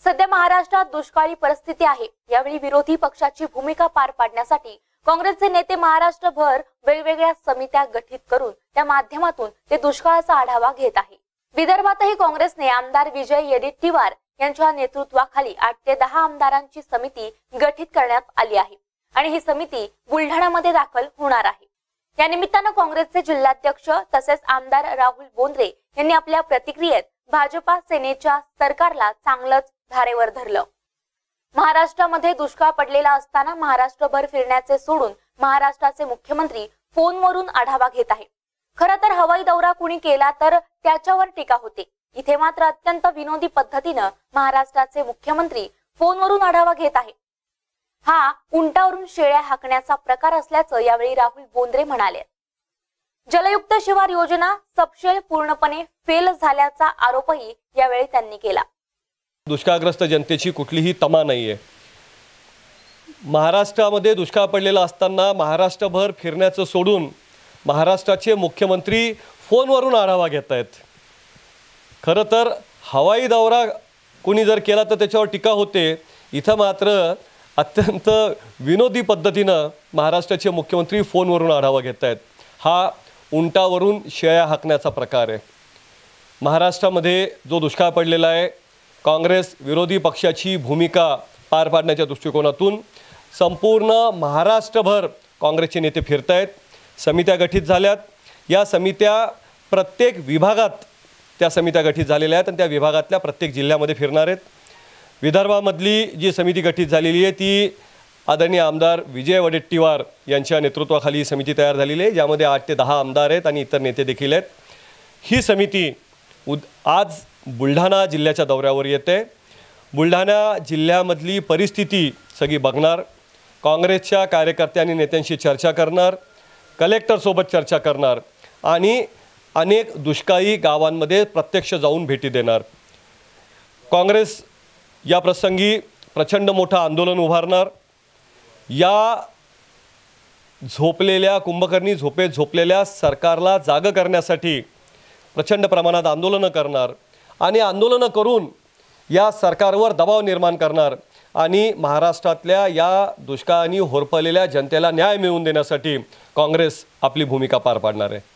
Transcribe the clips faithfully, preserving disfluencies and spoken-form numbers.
सध्या महाराष्ट्रात दुष्काळी परिस्थिती आहे। यावेळी विरोधी पक्षाची भूमिका पार पाडण्यासाठी काँग्रेसचे नेते महाराष्ट्रभर वेगवेगळ्या समित्या गठीत करून त्या माध्यमातून ते दुष्काळाचा आढावा घेत आहे। विदर्भातही काँग्रेसने आमदार विजय वडेट्टीवार यांच्या नेतृत्वाखाली आठ ते दहा आमदारांची समिती गठीत करण्यात आली आहे आणि ही समिती बुलढाण्यामध्ये दाखल होणार आहे। या निमित्तानं काँग्रेसचे जिल्हाध्यक्ष तसेच आमदार राहुल बोंद्रे यांनी आपल्या प्रतिक्रियेत भाजपा सेनेच्या सरकारला चांगलंच धारेवर धरलं। महाराष्ट्रामध्ये दुष्काळ पडलेला असताना महाराष्ट्रभर फिरण्याचे सोडून महाराष्ट्राचे मुख्यमंत्री फोनवरून आढावा घेत आहे। खरं तर हवाई दौरा कुणी केला तर त्याच्यावर टीका होते। इथे मात्र अत्यंत विनोदी पद्धतीनं महाराष्ट्राचे मुख्यमंत्री फोनवरून आढावा घेत आहे। हा उंटावरून शेळ्या हाकण्याचा प्रकार असल्याचं यावेळी राहुल बोंद्रे म्हणाले। जलयुक्त शिवार योजना सपशेल पूर्णपणे फेल झाल्याचा आरोपही यावेळी त्यांनी केला। दुष्काळग्रस्त जनतेची कुठलीही तमा नाहीये। महाराष्ट्रामध्ये दुष्काळ पडलेला असताना महाराष्ट्रभर फिरण्याचं सोडून महाराष्ट्राचे मुख्यमंत्री फोनवरून आढावा घेत आहेत। खरं तर हवाई दौरा कोणी जर केला तर त्याच्यावर टीका होते। इथं मात्र अत्यंत विनोदी पद्धतीनं महाराष्ट्राचे मुख्यमंत्री फोनवरून आढावा घेत आहेत। हा उंटावरून शेळ्या हाकण्याचा प्रकार आहे। महाराष्ट्रामध्ये जो दुष्काळ पडलेला आहे, काँग्रेस विरोधी पक्षाची भूमिका पार पाडण्याच्या दृष्टिकोनातून संपूर्ण महाराष्ट्रभर काँग्रेसचे नेते फिरत आहेत। समित्या गठीत झाल्यात। या समित्या प्रत्येक विभागात त्या समित्या गठीत झालेल्या आहेत आणि त्या विभागातल्या प्रत्येक जिल्ह्यामध्ये फिरणार आहेत। विदर्भामधली जी समिती गठीत झालेली आहे ती आदरणीय आमदार विजय वडेट्टीवार यांच्या नेतृत्वाखाली समिती तयार झालेली आहे, ज्यामध्ये आठ ते दहा आमदार आहेत आणि इतर नेते देखील आहेत। ही समिती उद आज बुलढाणा जिल्ह्याच्या दौऱ्यावर येते। बुलढाणा जिल्ह्यामधली परिस्थिती सगळी बघणार, काँग्रेसच्या कार्यकर्त्यांनी नेत्यांशी चर्चा करणार, कलेक्टरसोबत चर्चा करणार आणि अनेक दुष्काळी गावांमध्ये प्रत्यक्ष जाऊन भेटी देणार। काँग्रेस या प्रसंगी प्रचंड मोठं आंदोलन उभारणार। या झोपलेल्या कुंभकर्णी झोपेत झोपलेल्या सरकारला जागं करण्यासाठी प्रचंड प्रमाणात आंदोलनं करणार आणि आंदोलनं करून या सरकारवर दबाव निर्माण करणार आणि महाराष्ट्रातल्या या दुष्काळाने होरपळलेल्या जनतेला न्याय मिळवून देण्यासाठी काँग्रेस आपली भूमिका पार पाडणार आहे।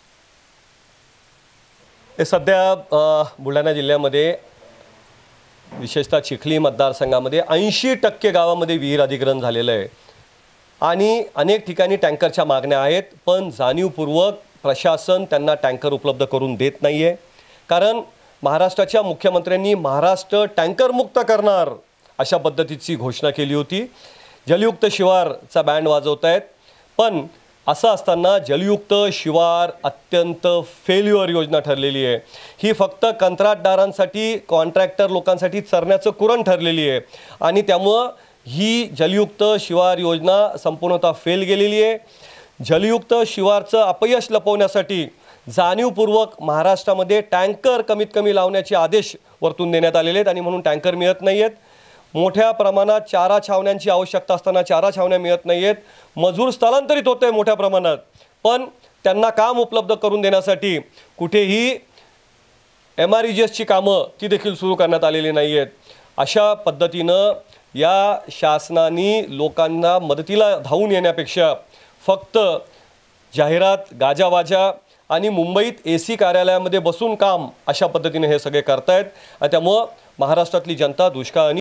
हे सध्या बुलढाणा जिल्ह्यामध्ये विशेषतः चिखली मतदारसंघामध्ये ऐंशी टक्के गावामध्ये विहीर अधिग्रहण झालेलं आहे आणि अनेक ठिकाणी टँकरच्या मागण्या आहेत, पण जाणीवपूर्वक प्रशासन त्यांना टँकर उपलब्ध करून देत नाही आहे। कारण महाराष्ट्राच्या मुख्यमंत्र्यांनी महाराष्ट्र टँकरमुक्त करणार अशा पद्धतीची घोषणा केली होती। जलयुक्त शिवारचा बँड वाजवत आहेत, पण असं असताना जलयुक्त शिवार अत्यंत फेल्युअर योजना ठरलेली आहे। ही फक्त कंत्राटदारांसाठी, कॉन्ट्रॅक्टर लोकांसाठी चरण्याचं कुरण ठरलेली आहे आणि त्यामुळं ही जलयुक्त शिवार योजना संपूर्णतः फेल गेलेली आहे। जलयुक्त शिवारचं अपयश लपवण्यासाठी जाणीवपूर्वक महाराष्ट्रामध्ये टँकर कमीत कमी लावण्याचे आदेश वरतून देण्यात आलेले आहेत आणि म्हणून टँकर मिळत नाही आहेत। मोठ्या प्रमाणात चारा छावण्यांची आवश्यकता असताना चारा छावण्या मिळत नाही आहेत। मजूर स्थलांतरित होत आहे मोठ्या प्रमाणात, पण त्यांना काम उपलब्ध करून देण्यासाठी कुठेही एम आर ई जी एसची कामं ती देखील सुरू करण्यात आलेली नाही आहेत। अशा पद्धतीनं या शासनाने लोकांना मदतीला धावून येण्यापेक्षा फक्त जाहिरात, गाजावाजा आणि मुंबईत ए सी कार्यालयामध्ये बसून काम अशा पद्धतीने हे सगळे करतायत आणि त्यामुळं महाराष्ट्रातली जनता दुष्काळाने